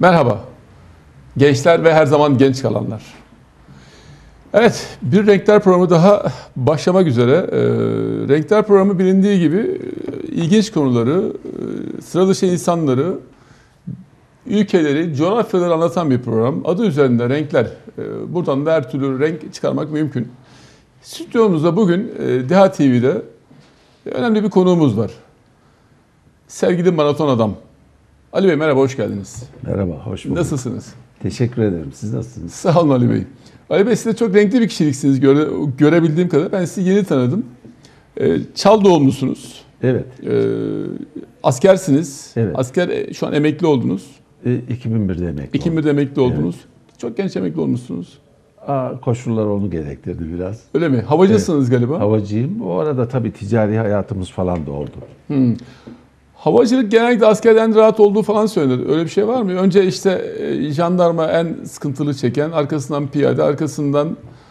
Merhaba, gençler ve her zaman genç kalanlar. Evet, bir Renkler programı daha başlamak üzere. Renkler programı bilindiği gibi ilginç konuları, sıra dışı insanları, ülkeleri, coğrafyaları anlatan bir program. Adı üzerinde renkler. Buradan da her türlü renk çıkarmak mümkün. Stüdyomuzda bugün DEHA TV'de önemli bir konuğumuz var. Sevgili maraton adam. Ali Bey merhaba, hoş geldiniz. Merhaba, hoş bulduk. Nasılsınız? Teşekkür ederim. Siz nasılsınız? Sağ olun Ali Bey. Ali Bey siz de çok renkli bir kişiliksiniz görebildiğim kadar. Ben sizi yeni tanıdım. Çal doğumlusunuz. Evet. Askersiniz. Evet. Asker şu an emekli oldunuz. 2001'de emekli 2001'de emekli oldunuz. Evet. Çok genç emekli olmuşsunuz. Koşullar onu gerektirdi biraz. Öyle mi? Havacısınız evet. Galiba. Havacıyım. O arada tabii ticari hayatımız falan da oldu. Havacılık genellikle askerden rahat olduğu falan söylenir. Öyle bir şey var mı? Önce işte jandarma en sıkıntılı çeken, arkasından piyade, arkasından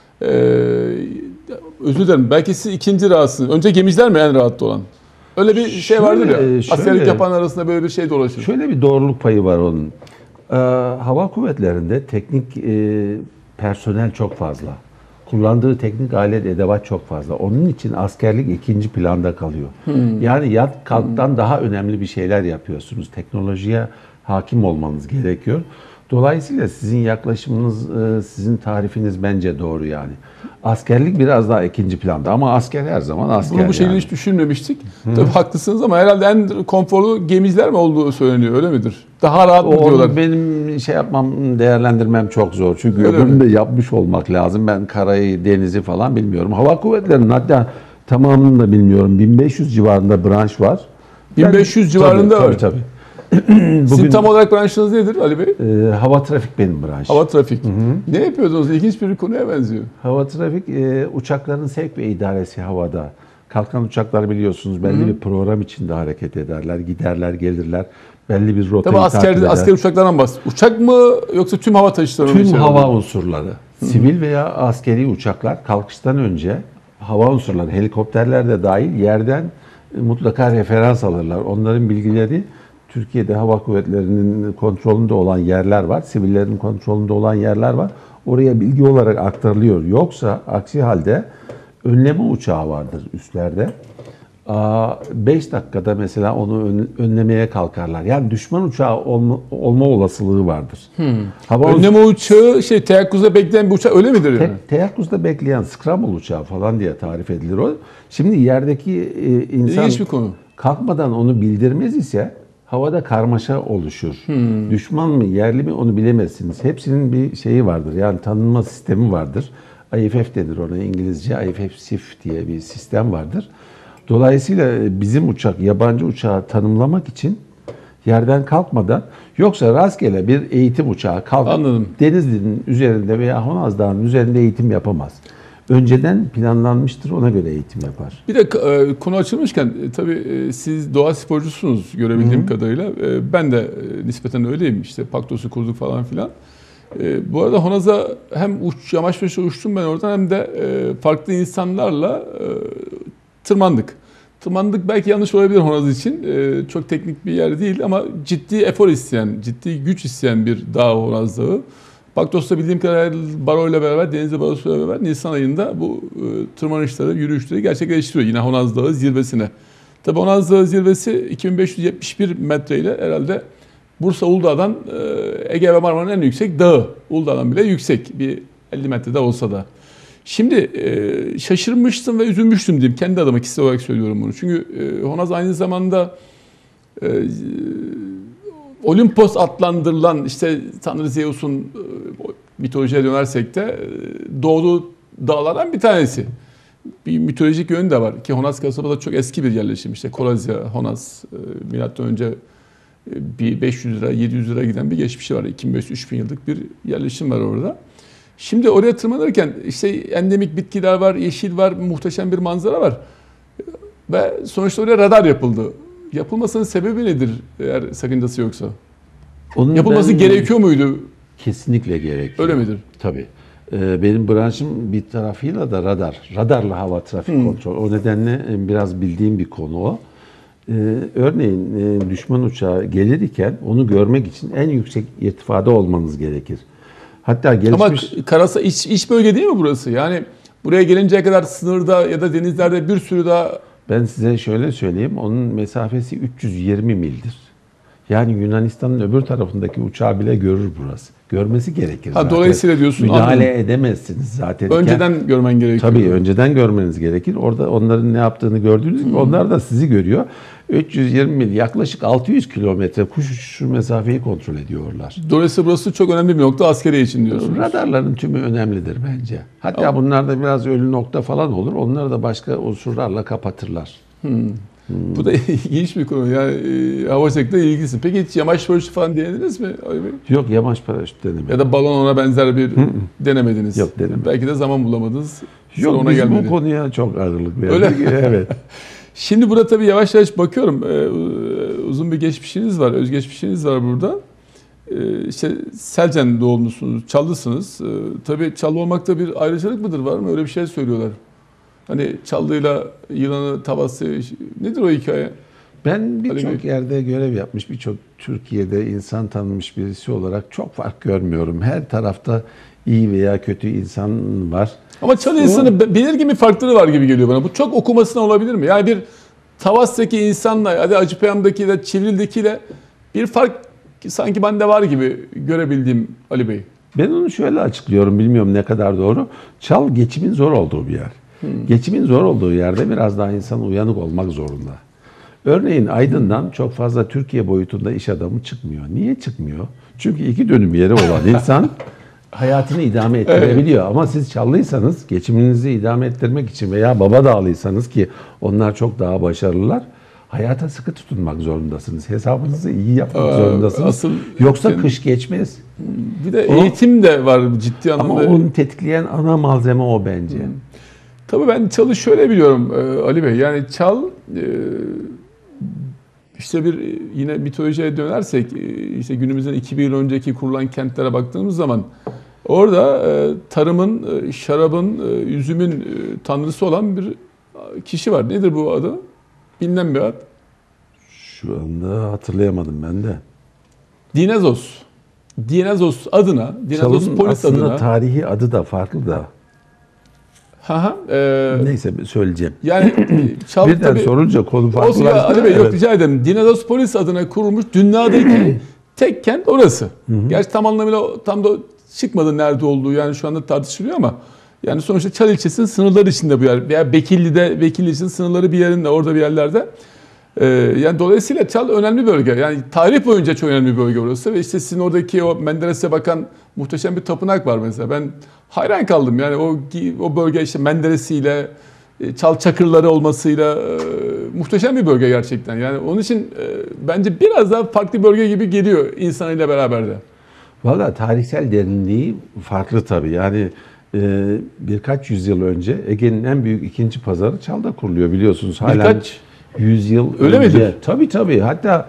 özür dilerim. Belki siz ikinci rahatsınız. Önce gemiciler mi en rahatta olan? Öyle bir şey vardır ya. Askerlik yapan arasında böyle bir şey dolaşır. Şöyle bir doğruluk payı var onun. Hava kuvvetlerinde teknik personel çok fazla. Kullandığı teknik alet, edevat çok fazla. Onun için askerlik ikinci planda kalıyor. Yani yat kalktan daha önemli bir şeyler yapıyorsunuz. Teknolojiye hakim olmanız gerekiyor. Dolayısıyla sizin yaklaşımınız, sizin tarifiniz bence doğru yani. Askerlik biraz daha ikinci planda ama asker her zaman asker. Bunu bu şekilde hiç düşünmemiştik. Tabii haklısınız ama herhalde en konforlu gemiciler mi olduğu söyleniyor, öyle midir? Daha rahat mı diyorlar? Benim değerlendirmem çok zor. Çünkü öbürünü de yapmış olmak lazım. Ben karayı, denizi falan bilmiyorum. Hava kuvvetlerinin hatta tamamını da bilmiyorum. 1500 civarında branş var. 1500 civarında var. Tabii. Sizin tam olarak branşınız nedir Ali Bey? Hava trafik benim branşım. Hava trafik. Ne yapıyordunuz? İlginç bir konuya benziyor. Hava trafik uçakların sevk ve idaresi havada. Kalkan uçaklar biliyorsunuz belli bir program içinde hareket ederler, giderler, gelirler. Belli bir rotayı takip eder. Asker uçaklardan bahsediyoruz. Uçak mı yoksa tüm hava taşıtları mı? Tüm hava unsurları. Sivil veya askeri uçaklar kalkıştan önce hava unsurları, helikopterler de dahil yerden mutlaka referans alırlar. Onların bilgileri Türkiye'de hava kuvvetlerinin kontrolünde olan yerler var. Sivillerin kontrolünde olan yerler var. Oraya bilgi olarak aktarılıyor. Yoksa aksi halde önleme uçağı vardır üstlerde. 5 dakikada mesela onu önlemeye kalkarlar. Yani düşman uçağı olma olasılığı vardır. Önleme uçağı teyakkuzda bekleyen bir uçak öyle midir yani? Teyakkuzda bekleyen scramble uçağı falan diye tarif edilir o. Şimdi yerdeki insan bir konu. Kalkmadan onu bildirmez ise havada karmaşa oluşur. Düşman mı yerli mi onu bilemezsiniz. Hepsinin bir şeyi vardır. Yani tanınma sistemi vardır. IFF denir ona İngilizce. IFF SIF diye bir sistem vardır. Dolayısıyla bizim uçak yabancı uçağı tanımlamak için yerden kalkmadan yoksa rastgele bir eğitim uçağı kalkıp Denizli'nin üzerinde veya Honaz Dağı'nın üzerinde eğitim yapamaz. Önceden planlanmıştır, ona göre eğitim yapar. Bir de konu açılmışken tabii siz doğa sporcusunuz görebildiğim kadarıyla. Ben de nispeten öyleyim, işte Paktos'u kurduk falan filan. Bu arada Honaz'a hem yamaç başı uçtum ben oradan hem de farklı insanlarla tırmandık. Tırmandık belki yanlış olabilir Honaz için. Çok teknik bir yer değil ama ciddi efor isteyen, ciddi güç isteyen bir dağ Honaz Dağı. Paktos'ta bildiğim kadarıyla Baro ile beraber, Denizli Barosu ile beraber Nisan ayında bu tırmanışları, yürüyüşleri gerçekleştiriyor. Yine Honaz Dağı zirvesine. Tabii Honaz Dağı zirvesi 2571 metre ile herhalde Bursa Uludağ'dan Ege ve Marmara'nın en yüksek dağı. Uludağ'dan bile yüksek. Bir 50 metrede olsa da. Şimdi şaşırmıştım ve üzülmüştüm diyeyim. Kendi adıma kişisel olarak söylüyorum bunu. Çünkü Honaz aynı zamanda Olimpos adlandırılan işte Tanrı Zeus'un mitolojiye dönersek de doğduğu dağlardan bir tanesi. Bir mitolojik yönü de var ki Honaz kasabada çok eski bir yerleşim. İşte Korazya, Honaz milattan önce bir 500 lira, 700 lira giden bir geçmişi var. 2500-3000 yıllık bir yerleşim var orada. Şimdi oraya tırmanırken işte endemik bitkiler var, yeşil var, muhteşem bir manzara var. Ve sonuçta oraya radar yapıldı. Yapılmasının sebebi nedir eğer sakıncası yoksa? Yapılması gerekiyor muydu? Kesinlikle gerekiyor. Öyle midir? Tabii. Benim branşım bir tarafıyla da radar. Radarla hava trafik kontrol. O nedenle biraz bildiğim bir konu o. Örneğin düşman uçağı gelirken onu görmek için en yüksek irtifada olmanız gerekir. Hatta gelişmiş... Ama karasa iç bölge değil mi burası? Yani buraya gelinceye kadar sınırda ya da denizlerde bir sürü daha... Ben size şöyle söyleyeyim, onun mesafesi 320 mildir. Yani Yunanistan'ın öbür tarafındaki uçağı bile görür burası. Görmesi gerekir zaten. Dolayısıyla diyorsun... Müdahale edemezsiniz zaten. Önceden görmen gerekiyor. Tabii önceden görmeniz gerekir. Orada onların ne yaptığını gördüğünüz gibi onlar da sizi görüyor. 320 mil, yaklaşık 600 kilometre kuş uçuşu mesafeyi kontrol ediyorlar. Dolayısıyla burası çok önemli bir nokta askeri için diyorsunuz. Radarların tümü önemlidir bence. Hatta bunlarda biraz ölü nokta falan olur. Onları da başka unsurlarla kapatırlar. Bu da ilginç bir konu. Yani hava şeklinde ilgisi. Peki hiç yamaç paraşütü falan denediniz mi Ali Bey? Yok, yamaç paraşütü denemedim. Ya da balon ona benzer bir denemediniz. Yok, denemedim. Belki de zaman bulamadınız. Yok, ona biz gelmedi. bu konuya çok ağırlık verdik. Öyle. Evet. Şimdi burada tabii yavaş yavaş bakıyorum. Uzun bir geçmişiniz var, özgeçmişiniz var burada. İşte Selcen doğumlusunuz, Çallısınız. Tabii Çallı olmakta bir ayrıcalık mıdır, var mı? Öyle bir şey söylüyorlar. Hani Çallı'yla yılanı tavası, nedir o hikaye? Ben birçok yerde görev yapmış, birçok Türkiye'de insan tanımış birisi olarak çok fark görmüyorum. Her tarafta iyi veya kötü insan var. Ama Çalı insanı belirgin bir farkları var gibi geliyor bana. Bu çok okumasına olabilir mi? Yani bir Tavas'taki insanla, hadi Acıpayam'dakiyle, Çivril'dekiyle bir fark sanki bende var gibi görebildiğim Ali Bey. Ben onu şöyle açıklıyorum, bilmiyorum ne kadar doğru. Çal geçimin zor olduğu bir yer. Geçimin zor olduğu yerde biraz daha insan uyanık olmak zorunda. Örneğin Aydın'dan çok fazla Türkiye boyutunda iş adamı çıkmıyor. Niye çıkmıyor? Çünkü 2 dönüm yeri olan insan hayatını idame ettirebiliyor. Ama siz Çallıysanız, geçiminizi idame ettirmek için veya Babadağlıysanız ki onlar çok daha başarılılar, hayata sıkı tutunmak zorundasınız. Hesabınızı iyi yapmak zorundasınız. Yoksa kış geçmez. Bir de eğitim de var ciddi anlamda. Ama onu tetikleyen ana malzeme o bence. Tabii ben Çal'ı şöyle biliyorum Ali Bey. Yani Çal işte bir yine mitolojiye dönersek işte günümüzden 2000 yıl önceki kurulan kentlere baktığımız zaman orada tarımın, şarabın, üzümün tanrısı olan bir kişi var. Nedir bu adı? Bilinen bir ad. Şu anda hatırlayamadım ben de. Dinezos. Dinezos adına, Dinezos polis adına. Aslında tarihi adı da farklı da. Neyse söyleyeceğim. Yani Çal birden tabii, sorunca konu farklı. Ali Bey yok rica ederim. Dinezos polis adına kurulmuş dünyadaki tek kent orası. Gerçi tam anlamıyla tam da çıkmadı nerede olduğu, yani şu anda tartışılıyor ama yani sonuçta Çal ilçesinin sınırları içinde bu yer veya Bekilli ilçesinin sınırları bir yerinde, orada bir yerlerde. Yani dolayısıyla Çal önemli bir bölge. Yani tarih boyunca çok önemli bir bölge orası ve işte sizin oradaki o Menderes'e bakan muhteşem bir tapınak var mesela. Ben hayran kaldım yani o bölge işte Menderes'iyle, Çal çakırları olmasıyla muhteşem bir bölge gerçekten. Yani onun için bence biraz daha farklı bir bölge gibi geliyor insanıyla beraber de. Valla tarihsel derinliği farklı tabii. Yani birkaç yüzyıl önce Ege'nin en büyük ikinci pazarı Çal'da kuruluyor biliyorsunuz. Birkaç yüzyıl öyle önce. midir? Tabii. Hatta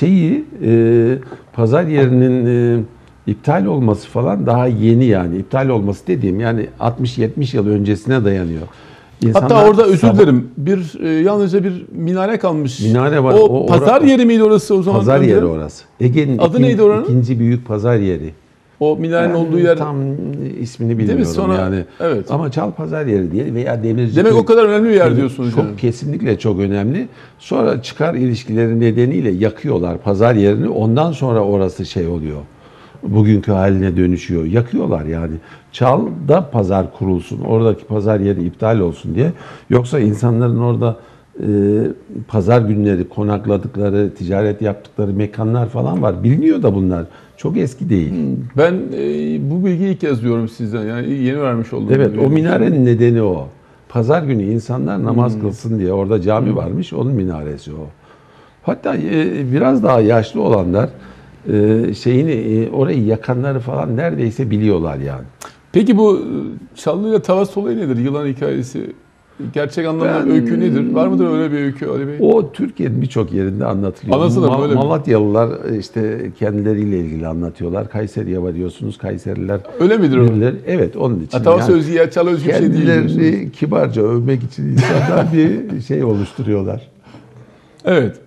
pazar yerinin iptal olması falan daha yeni yani. İptal olması dediğim yani 60-70 yıl öncesine dayanıyor. Hatta orada özür dilerim. Yalnızca bir minare kalmış. Minare var. O pazar yeri miydi orası o zaman? Pazar yeri orası. Ege'nin adı neydi oranın? İkinci büyük pazar yeri. O minarenin olduğu yer. Tam ismini bilmiyorum Sonra, yani. Evet. Ama Çal pazar yeri diye veya Demirci. Demek o kadar önemli bir yer diyorsunuz. Çok yani. Kesinlikle çok önemli. Sonra çıkar ilişkileri nedeniyle yakıyorlar pazar yerini. Ondan sonra orası şey oluyor. Bugünkü haline dönüşüyor. Yakıyorlar yani. Çal'da pazar kurulsun. Oradaki pazar yeri iptal olsun diye. Yoksa insanların orada pazar günleri konakladıkları, ticaret yaptıkları mekanlar falan var. Biliniyor da bunlar. Çok eski değil. Ben bu bilgiyi ilk kez duyuyorum sizden. Yani yeni vermiş oldum. Evet, o minarenin nedeni o. Pazar günü insanlar namaz kılsın diye orada cami varmış. Onun minaresi o. Hatta biraz daha yaşlı olanlar orayı yakanları falan neredeyse biliyorlar yani. Peki bu Çallı ile Tavas olayı nedir? Yılan hikayesi. Gerçek anlamda öykü nedir? Var mıdır öyle bir öykü Ali Bey? O Türkiye'nin birçok yerinde anlatılıyor. Anlatılır böyle mi? Malatyalılar işte kendileriyle ilgili anlatıyorlar. Kayseri'ye varıyorsunuz. Kayseriler öyle midir o? Evet, onun için. Tavas özgü, Çal özgü bir şey değil. Kendilerini kibarca övmek için insanlar bir şey oluşturuyorlar. Evet.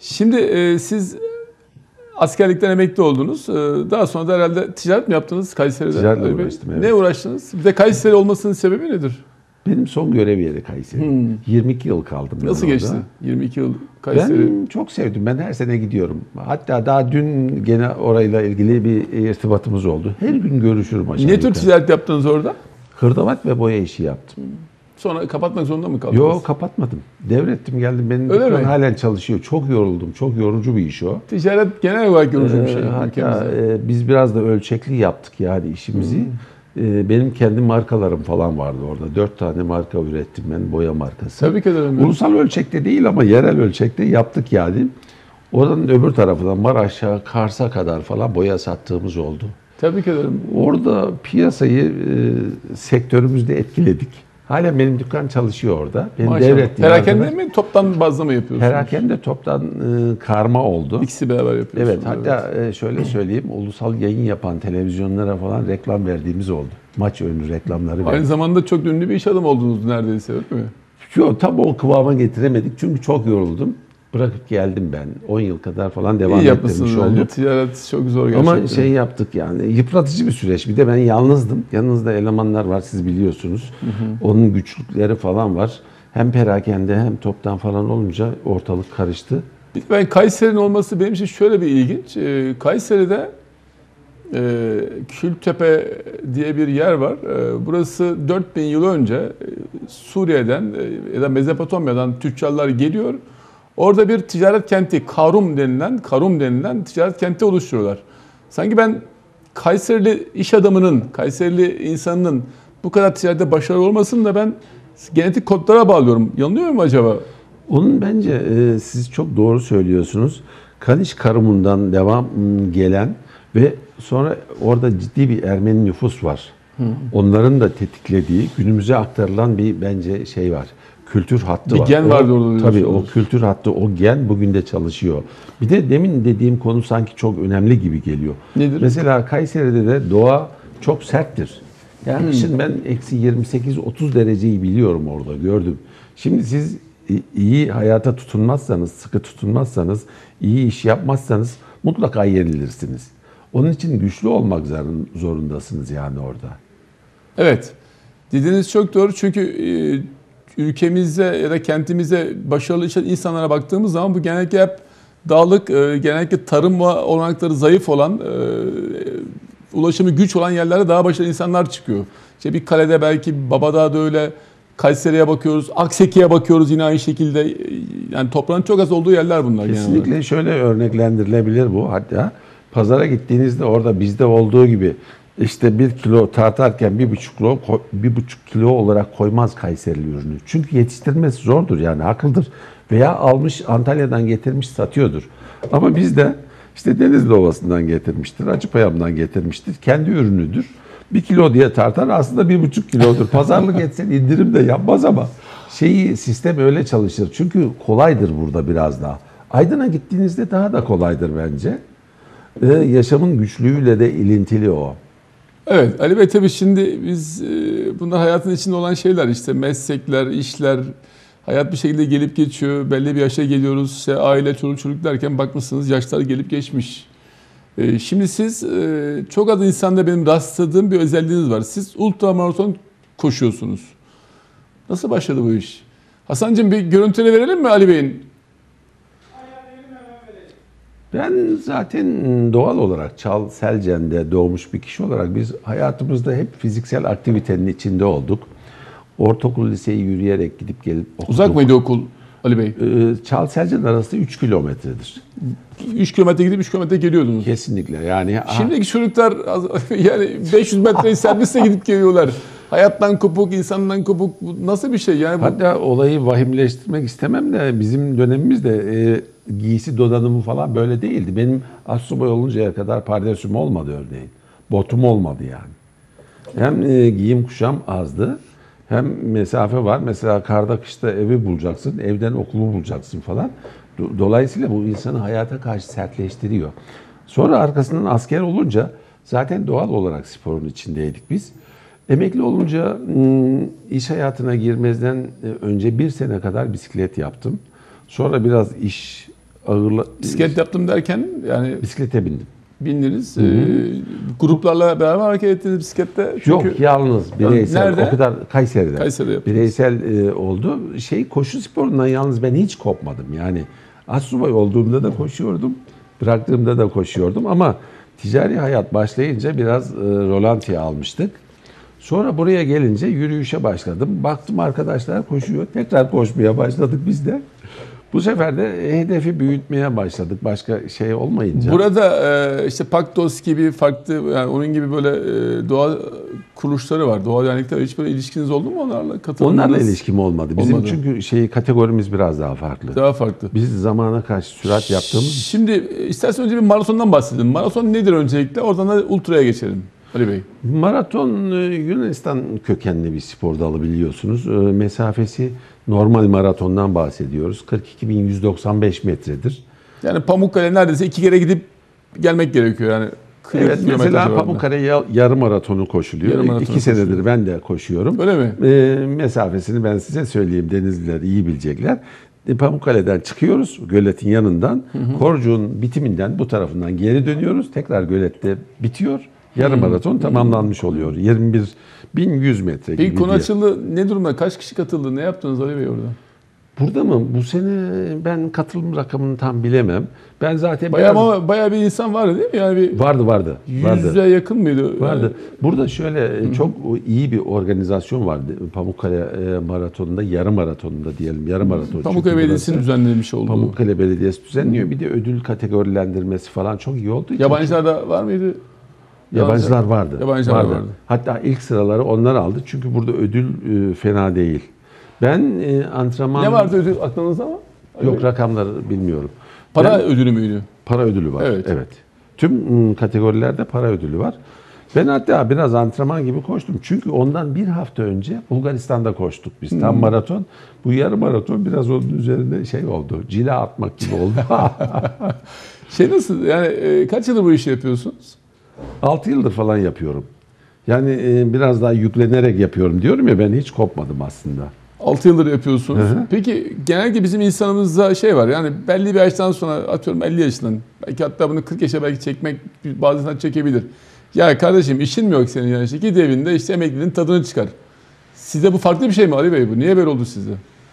Şimdi siz askerlikten emekli oldunuz. Daha sonra da herhalde ticaret mi yaptınız Kayseri'de? Ticaretle uğraştım, evet. Ne uğraştınız? Bir de Kayseri olmasının sebebi nedir? Benim son görev yeri Kayseri. 22 yıl kaldım ben Nasıl orada. geçti 22 yıl Kayseri? Ben çok sevdim. Ben her sene gidiyorum. Hatta daha dün gene orayla ilgili bir irtibatımız oldu. Her gün görüşürüm aşağı Ne tür yukarı. ticaret yaptınız orada? Hırdavat ve boya işi yaptım. Sonra kapatmak zorunda mı kaldınız? Yok, kapatmadım. Devrettim geldim. Benim Öyle dükkan mi? halen çalışıyor. Çok yoruldum. Çok yorucu bir iş o. Ticaret genel olarak yorucu bir şey Hatta ülkemizde. biz biraz da ölçekli yaptık yani işimizi. Benim kendi markalarım falan vardı orada. 4 tane marka ürettim ben, boya markası. Tebrik ederim. Ulusal ölçekte değil ama yerel ölçekte yaptık yani. Oranın öbür tarafından Maraş'a, Kars'a kadar falan boya sattığımız oldu. Tebrik ederim. Orada piyasayı sektörümüzde etkiledik. Halen benim dükkan çalışıyor orada. Benim Maşallah. devrettiğim Perakende arkadaş- mi toptan bazda mı yapıyorsunuz? Perakende toptan karma oldu. İkisi beraber yapıyorsunuz. Evet, hatta şöyle söyleyeyim, ulusal yayın yapan televizyonlara falan reklam verdiğimiz oldu. Maç önü reklamları Aynı verdik. zamanda çok ünlü bir iş adamı oldunuz neredeyse, öyle mi? Yok, tam o kıvama getiremedik çünkü çok yoruldum. Bırakıp geldim ben. 10 yıl kadar falan devam İyi yapmışsınız ettirmiş bence. olduk. Ticaret çok zor gerçekten. Ama şey yaptık yani, yıpratıcı bir süreç. Bir de ben yalnızdım. Yanınızda elemanlar var, siz biliyorsunuz. Onun güçlükleri falan var. Hem perakende hem toptan falan olunca ortalık karıştı. Bir de ben Kayseri'nin olması benim için şöyle bir ilginç. Kayseri'de Kültepe diye bir yer var. Burası 4000 yıl önce Suriye'den ya da Mezopotamya'dan tüccarlar geliyor. Orada bir ticaret kenti, Karum denilen ticaret kenti oluşturuyorlar. Sanki ben Kayserili iş adamının, Kayserili insanının bu kadar ticarette başarılı olmasını da ben genetik kodlara bağlıyorum. Yanılıyor muyum acaba? Onun bence siz çok doğru söylüyorsunuz. Kaniş Karumu'ndan devam gelen ve sonra orada ciddi bir Ermeni nüfus var. Onların da tetiklediği, günümüze aktarılan bir bence şey var. Kültür hattı Bir var. gen vardı orada Tabii diyorsunuz. o kültür hattı, o gen bugün de çalışıyor. Bir de demin dediğim konu sanki çok önemli gibi geliyor. Nedir? Mesela Kayseri'de de doğa çok serttir. Yani kışın ben eksi 28-30 dereceyi biliyorum orada, gördüm. Şimdi siz iyi hayata tutunmazsanız, sıkı tutunmazsanız, iyi iş yapmazsanız mutlaka yenilirsiniz. Onun için güçlü olmak zorundasınız yani orada. Evet. Dediğiniz çok doğru çünkü ülkemizde ya da kentimizde başarılı insanlara baktığımız zaman bu genellikle hep dağlık, genellikle tarım olanakları zayıf olan, ulaşımı güç olan yerlere daha başarılı insanlar çıkıyor. İşte bir kalede belki Babadağ'da öyle, Kayseri'ye bakıyoruz, Akseki'ye bakıyoruz yine aynı şekilde. Yani toprağın çok az olduğu yerler bunlar. Kesinlikle şöyle örneklendirilebilir bu. Hatta pazara gittiğinizde orada bizde olduğu gibi işte 1 kilo tartarken 1,5 kilo olarak koymaz Kayserili ürünü. Çünkü yetiştirmesi zordur yani, haklıdır. Veya almış Antalya'dan getirmiş satıyordur. Ama bizde işte Denizli Ovası'ndan getirmiştir, Acıpayam'dan getirmiştir. Kendi ürünüdür. 1 kilo diye tartar, aslında 1,5 kilodur. Pazarlık etsen indirim de yapmaz ama sistem öyle çalışır. Çünkü kolaydır burada biraz daha. Aydın'a gittiğinizde daha da kolaydır bence. Yaşamın güçlüğüyle de ilintili o. Evet Ali Bey, tabii şimdi biz bunlar hayatın içinde olan şeyler, işte meslekler, işler, hayat bir şekilde gelip geçiyor. Belli bir yaşa geliyoruz, işte aile, çocuk derken bakmışsınız yaşlar gelip geçmiş. Şimdi siz çok az insanda benim rastladığım bir özelliğiniz var. Siz ultramaraton koşuyorsunuz. Nasıl başladı bu iş? Hasan'cığım bir görüntüleri verelim mi Ali Bey'in? Ben zaten doğal olarak Selcen'de doğmuş bir kişi olarak biz hayatımızda hep fiziksel aktivitenin içinde olduk. Ortaokul, liseyi yürüyerek gidip gelip okuduk. Uzak mıydı okul Ali Bey? Selcen arası 3 kilometredir. 3 kilometre gidip 3 kilometre geliyordunuz. Kesinlikle yani. Şimdiki çocuklar yani 500 metreyi servisle gidip geliyorlar. Hayattan kopuk, insandan kopuk. Bu nasıl bir şey yani? Hatta olayı vahimleştirmek istemem de bizim dönemimizde giysi donanımı falan böyle değildi. Benim astsubay oluncaya kadar pardesüm olmadı örneğin. Botum olmadı yani. Hem giyim kuşam azdı, hem mesafe var. Mesela karda kışta evi bulacaksın, evden okulu bulacaksın falan. Dolayısıyla bu insanı hayata karşı sertleştiriyor. Sonra arkasından asker olunca zaten doğal olarak sporun içindeydik biz. Emekli olunca iş hayatına girmezden önce 1 sene kadar bisiklet yaptım. Sonra biraz iş Bisiklet yaptım derken yani bisiklete bindim. bindiniz. Gruplarla beraber hareket ettiniz bisiklette. Çünkü Yok, yalnız bireysel. nerede? O kadar Kayseri'de. Kayseri'de yaptınız. Bireysel oldu. Koşu sporundan yalnız ben hiç kopmadım. Yani astsubay olduğumda da koşuyordum. Bıraktığımda da koşuyordum ama ticari hayat başlayınca biraz rolantiye almıştık. Sonra buraya gelince yürüyüşe başladım. Baktım arkadaşlar koşuyor. Tekrar koşmaya başladık biz de. Bu sefer de hedefi büyütmeye başladık. Başka şey olmayınca. Burada işte Paktos gibi farklı yani onun gibi böyle doğa kuruluşları var. Doğa dernekleri hiç böyle ilişkiniz oldu mu onlarla? Onlarla ilişkim olmadı. Bizim Olmadı. çünkü kategorimiz biraz daha farklı. Daha farklı. Biz zamana karşı sürat yaptığımız. Şimdi istersen önce bir maratondan bahsedelim. Maraton nedir öncelikle? Oradan da ultraya geçelim. Ali Bey. Maraton Yunanistan kökenli bir spor dalı biliyorsunuz. Mesafesi normal maratondan bahsediyoruz. 42.195 metredir. Yani Pamukkale neredeyse 2 kere gidip gelmek gerekiyor yani. Evet, mesela civarında. Pamukkale yarım maratonu koşuluyor. Yarım maratonu 2 senedir ben de koşuyorum. Öyle mi? Mesafesini ben size söyleyeyim. Denizliler iyi bilecekler. Pamukkale'den çıkıyoruz göletin yanından. Korcuğun bitiminden bu tarafından geri dönüyoruz. Tekrar gölette bitiyor. Yarım maraton tamamlanmış oluyor. 21.100 metre gibi. Peki konu açıldı. Ne durumda? Kaç kişi katıldı? Ne yaptınız Ali Bey orada? Burada mı? Bu sene ben katılım rakamını tam bilemem. Ben zaten Bayağı bir insan vardı değil mi? Yani bir vardı. 100'e yakın mıydı? Vardı. Yani, Burada şöyle çok iyi bir organizasyon vardı. Pamukkale maratonunda, yarım maratonunda diyelim. Yarım maraton. Pamukkale Belediyesi'nin düzenlemiş olduğu. Pamukkale Belediyesi düzenliyor. Bir de ödül kategorilendirmesi falan çok iyi oldu. Yabancılar da var mıydı? Yabancılar vardı. Yabancılar vardı. Hatta ilk sıraları onlar aldı. Çünkü burada ödül fena değil. Ben antrenman... Ne vardı ödül aklınızda mı? Yok, rakamları bilmiyorum. Para ödülü müydü? Para ödülü var. Evet. Evet. Tüm kategorilerde para ödülü var. Ben hatta biraz antrenman gibi koştum. Çünkü ondan bir hafta önce Bulgaristan'da koştuk biz. Tam maraton. Bu yarım maraton biraz onun üzerinde oldu. Cila atmak gibi oldu. Nasıl? Yani kaç yıldır bu işi yapıyorsunuz? 6 yıldır falan yapıyorum. Yani biraz daha yüklenerek yapıyorum diyorum ya, ben hiç kopmadım aslında. 6 yıldır yapıyorsunuz. Hı hı. Peki genellikle bizim insanımızda var yani belli bir yaştan sonra atıyorum 50 yaşından belki hatta bunu 40 yaşa belki çekmek bazen çekebilir. Ya kardeşim işin mi yok senin yani git evinde işte emekliliğin tadını çıkar. Sizde bu farklı bir şey mi Ali Bey bu? Niye böyle oldu sizde?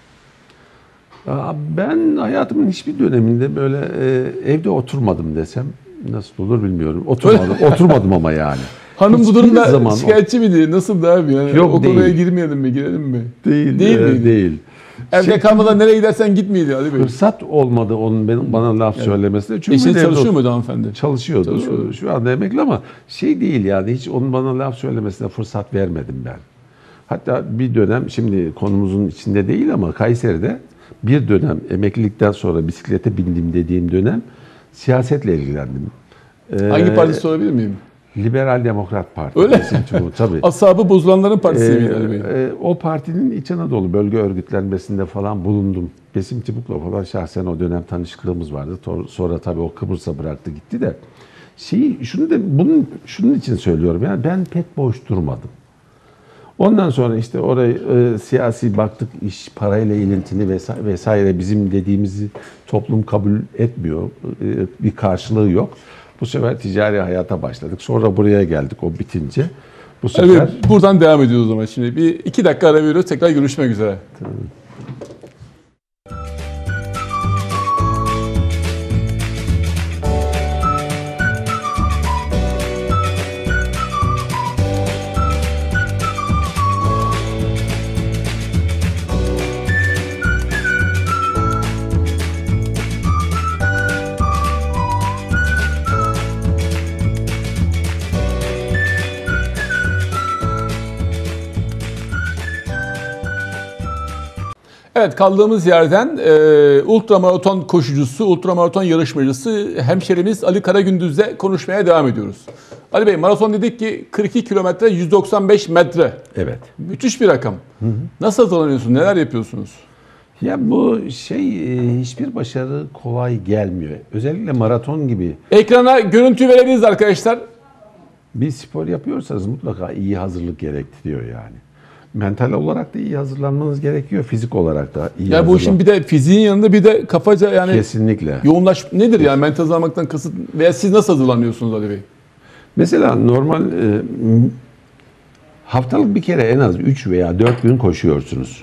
Ben hayatımın hiçbir döneminde böyle evde oturmadım desem nasıl olur bilmiyorum. Oturmadım ama yani. Hanım bu Hiçbir durumda zaman şikayetçi miydi? Nasıl da abi? Yani Yok, o konuya değil. girmeyelim mi? Girelim mi? Değil. Miydi? Değil. Evde kalmadan nereye gidersen gitmeydi Ali Bey. Fırsat olmadı onun bana laf söylemesine. Çünkü Eşiniz ben evde çalışıyor muydu hanımefendi? Çalışıyordu. Şu anda emekli ama değil yani, hiç onun bana laf söylemesine fırsat vermedim ben. Hatta bir dönem, şimdi konumuzun içinde değil ama Kayseri'de bir dönem emeklilikten sonra bisiklete bindim dediğim dönem siyasetle ilgilendim. Hangi partisi sorabilir miyim? Liberal Demokrat Parti. Öyle. Tabii. Asabı bozulanların partisi miydi Ali Bey? O partinin İç Anadolu bölge örgütlenmesinde falan bulundum. Besim Çubuk'la falan şahsen o dönem tanışıklığımız vardı. Sonra tabii o Kıbrıs'a bıraktı gitti de. Şunun için söylüyorum. Yani ben pek boş durmadım. Ondan sonra işte orayı siyasi baktık, iş parayla ilintili vesaire bizim dediğimizi toplum kabul etmiyor. Bir karşılığı yok. Bu sefer ticari hayata başladık. Sonra buraya geldik o bitince. Bu sefer... Evet, buradan devam ediyoruz o zaman. Şimdi bir 2 dakika ara veriyoruz. Tekrar görüşmek üzere. Tamam. Evet, kaldığımız yerden ultramaraton koşucusu, ultramaraton yarışmacısı hemşerimiz Ali Karagündüz'le konuşmaya devam ediyoruz. Ali Bey, maraton dedik ki 42 kilometre 195 metre. Evet. Müthiş bir rakam. Nasıl hazırlanıyorsunuz? Neler yapıyorsunuz? Ya bu hiçbir başarı kolay gelmiyor. Özellikle maraton gibi Ekrana görüntü verebiliriz arkadaşlar. bir spor yapıyorsanız mutlaka iyi hazırlık gerektiriyor yani. mental olarak da iyi hazırlanmanız gerekiyor. Fizik olarak da iyi Yani bu işin bir de fiziğin yanında bir de kafaca yani Kesinlikle. nedir yani mental hazırlanmaktan kasıt veya siz nasıl hazırlanıyorsunuz Ali Bey? Mesela normal haftalık bir kere en az 3 veya 4 gün koşuyorsunuz.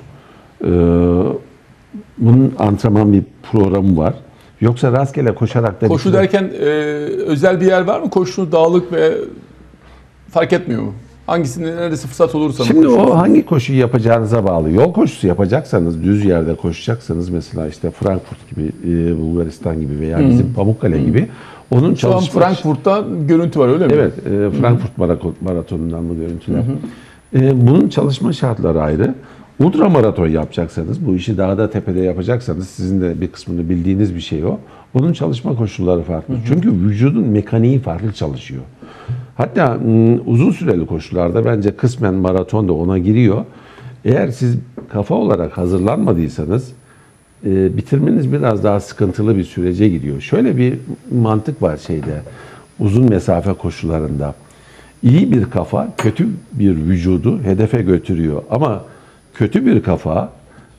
Bunun antrenman bir programı var. Yoksa rastgele koşarak da... Koşu derken özel bir yer var mı? Koşu, dağlık ve fark etmiyor mu? Hangisinde neredeyse fırsat olursa mı Şimdi o hangi koşuyu yapacağınıza bağlı. Yol koşusu yapacaksanız, düz yerde koşacaksanız mesela işte Frankfurt gibi, Bulgaristan gibi veya bizim Pamukkale gibi onun Şu an çalışma... Frankfurt'ta görüntü var öyle mi? Evet, Frankfurt Maratonu'ndan bu görüntüler. Bunun çalışma şartları ayrı. Ultra maraton yapacaksanız, bu işi dağda tepede yapacaksanız, sizin de bir kısmını bildiğiniz bir şey o. Onun çalışma koşulları farklı. Çünkü vücudun mekaniği farklı çalışıyor. Hatta uzun süreli koşularda bence kısmen maraton da ona giriyor. Eğer siz kafa olarak hazırlanmadıysanız bitirmeniz biraz daha sıkıntılı bir sürece gidiyor. Şöyle bir mantık var uzun mesafe koşularında. İyi bir kafa kötü bir vücudu hedefe götürüyor. Ama kötü bir kafa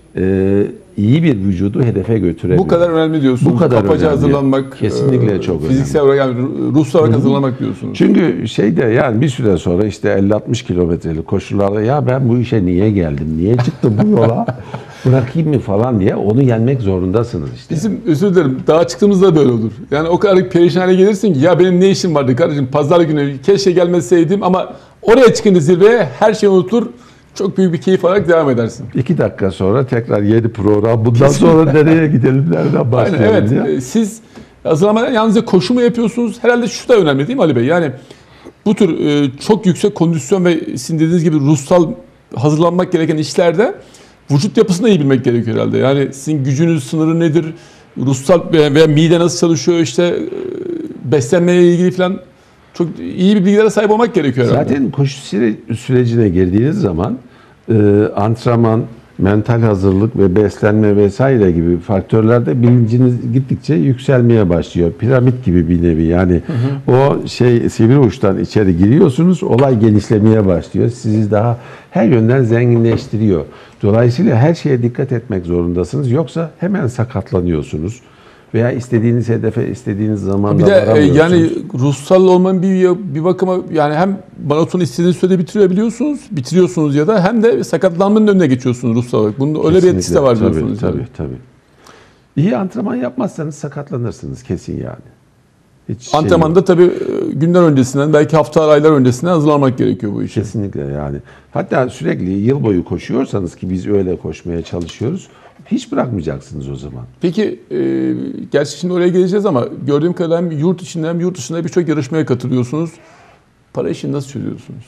iyi bir vücudu hedefe götüremiyor. Bu kadar önemli diyorsunuz. Bu kadar Kafaca önemli. hazırlanmak, Kesinlikle çok önemli. fiziksel olarak yani ruhsal olarak hazırlanmak diyorsunuz. Çünkü yani bir süre sonra işte 50-60 kilometrelik koşularda ya ben bu işe niye geldim, niye çıktım bu yola, bırakayım mı falan diye onu yenmek zorundasınız işte. Bizim özür dilerim dağa çıktığımızda böyle olur. Yani o kadar perişan hale gelirsin ki ya benim ne işim vardı kardeşim pazar günü keşke gelmeseydim ama oraya çıkınca zirveye her şeyi unutur. Çok büyük bir keyif alarak devam edersin. 2 dakika sonra tekrar yeni program. Bundan sonra nereye gidelim, nereden başlayalım evet, diye. siz hazırlamadan yalnızca koşu mu yapıyorsunuz? Herhalde şu da önemli değil mi Ali Bey? Yani bu tür çok yüksek kondisyon ve sizin dediğiniz gibi ruhsal hazırlanmak gereken işlerde vücut yapısını iyi bilmek gerekiyor herhalde. Yani sizin gücünüz sınırı nedir? Ruhsal veya mide nasıl çalışıyor işte beslenmeyle ilgili falan çok iyi bir bilgilere sahip olmak gerekiyor herhalde. Zaten koşu sürecine girdiğiniz zaman antrenman, mental hazırlık ve beslenme vesaire gibi faktörlerde bilinciniz gittikçe yükselmeye başlıyor. Piramit gibi bir nevi yani o sivri uçtan içeri giriyorsunuz, olay genişlemeye başlıyor. Sizi daha her yönden zenginleştiriyor. Dolayısıyla her şeye dikkat etmek zorundasınız. Yoksa hemen sakatlanıyorsunuz. Veya istediğiniz hedefe istediğiniz zamanda bir de varamıyorsunuz. yani ruhsal olmanın bir bakıma yani hem maratonu istediğiniz sürede bitiriyorsunuz ya da hem de sakatlanmanın önüne geçiyorsunuz ruhsal olarak. Bunun öyle bir etkisi de var diyorsunuz. Tabii. İyi antrenman yapmazsanız sakatlanırsınız kesin yani. Hiç Antrenmanda tabii günler öncesinden belki haftalar aylar öncesinden hazırlanmak gerekiyor bu işe. Kesinlikle yani. Hatta sürekli yıl boyu koşuyorsanız ki biz öyle koşmaya çalışıyoruz. Hiç bırakmayacaksınız o zaman. Peki, gerçi şimdi oraya geleceğiz ama gördüğüm kadarıyla hem yurt içinde hem yurt dışında birçok yarışmaya katılıyorsunuz. Para işini nasıl çözüyorsunuz?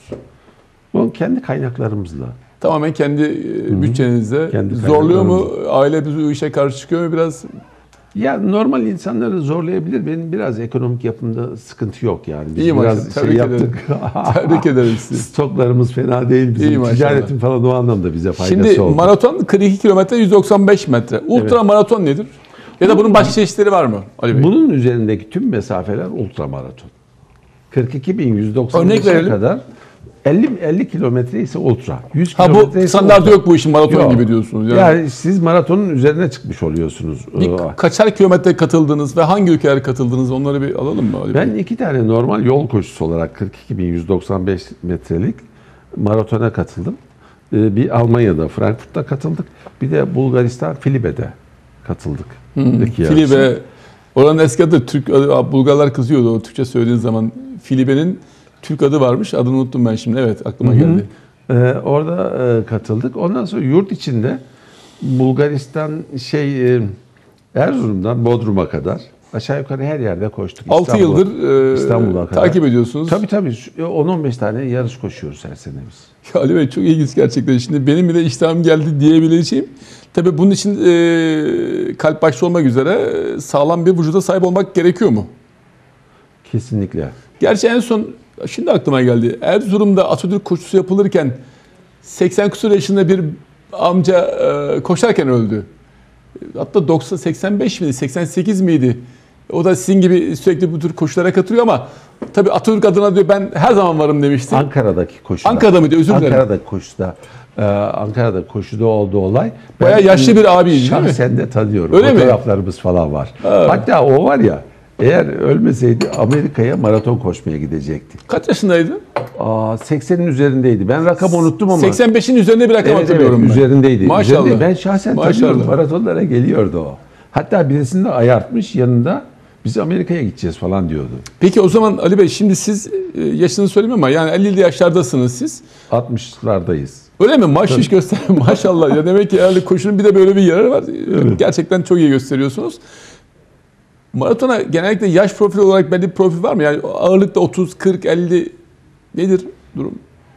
Bu kendi kaynaklarımızla. Tamamen kendi bütçenizde. Kendi Zorluyor mu? Aile bu işe karşı çıkıyor mu biraz? Ya normal insanları zorlayabilir. Benim biraz ekonomik yapımda sıkıntı yok yani. Biz İyi biraz maşallah. Tebrik yaptık. Tebrik ederim sizi. Stoklarımız fena değil bizim. İyi maşallah. Ticaretin falan o anlamda bize faydası Şimdi oldu. maraton 42 kilometre 195 metre. Ultra maraton nedir? Ya da bunun başka çeşitleri var mı Ali Bey? Bunun üzerindeki tüm mesafeler ultramaraton. 42.195'e Örnek verelim. kadar 50 kilometre ise ultra. 100 Ha kilometre bu ise standartı ultra. yok bu işin maraton Yok. gibi diyorsunuz. Yani siz maratonun üzerine çıkmış oluyorsunuz. Kaçar kilometre katıldınız ve hangi ülkelere katıldınız onları bir alalım mı Ali Bey? Ben 2 tane normal yol koşusu olarak 42.195 metrelik maratona katıldım. Bir Almanya'da, Frankfurt'ta katıldık. Bir de Bulgaristan, Filibe'de katıldık. Filibe, oranın eski adı Bulgarlar kızıyordu o Türkçe söylediğin zaman. Filibe'nin Türk adı varmış. Adını unuttum ben şimdi. Evet aklıma geldi. Orada katıldık. Ondan sonra yurt içinde Bulgaristan Erzurum'dan Bodrum'a kadar aşağı yukarı her yerde koştuk. 6 yıldır İstanbul'a kadar. takip ediyorsunuz. Tabii 10-15 tane yarış koşuyoruz her sene biz. Ya Ali Bey çok ilginç gerçekten. Şimdi benim bile iştahım geldi diyebileceğim. Tabii bunun için kalp başta olmak üzere sağlam bir vücuda sahip olmak gerekiyor mu? Kesinlikle. Gerçi en son şimdi aklıma geldi. Erzurum'da Atatürk koşusu yapılırken 80 küsur yaşında bir amca koşarken öldü. Hatta 85 miydi, 88 miydi? O da sizin gibi sürekli bu tür koşulara katılıyor ama tabii Atatürk adına diyor ben her zaman varım demişti. Ankara'daki koşuda. Ankara'da mıydı? Özür dilerim. Ankara'daki koşuda. Ankara'da koşuda olduğu olay. Bayağı yaşlı bir abiydi değil mi? Şahsen de tanıyorum. Öyle mi? Fotoğraflarımız falan var. Ha. Hatta o var ya, eğer ölmeseydi Amerika'ya maraton koşmaya gidecekti. Kaç yaşındaydı? 80'in üzerindeydi. Ben rakamı unuttum ama. 85'in üzerinde bir rakam Evet, hatırlıyorum ben. üzerindeydi. Maşallah. Üzerindeydi. Ben şahsen Maşallah. tanıyorum. Maratonlara geliyordu o. Hatta birisini de ayartmış yanında. Biz Amerika'ya gideceğiz falan diyordu. Peki o zaman Ali Bey, şimdi siz yaşınızı söyleyeyim ama yani 50'li yaşlardasınız siz. 60'lardayız. Öyle mi? Maş göster. Maşallah. Ya demek ki herhalde koşunun bir de böyle bir yararı var. Evet. Gerçekten çok iyi gösteriyorsunuz. Maratona genellikle yaş profili olarak belli bir profil var mı? Yani ağırlıkta 30, 40, 50 nedir durum?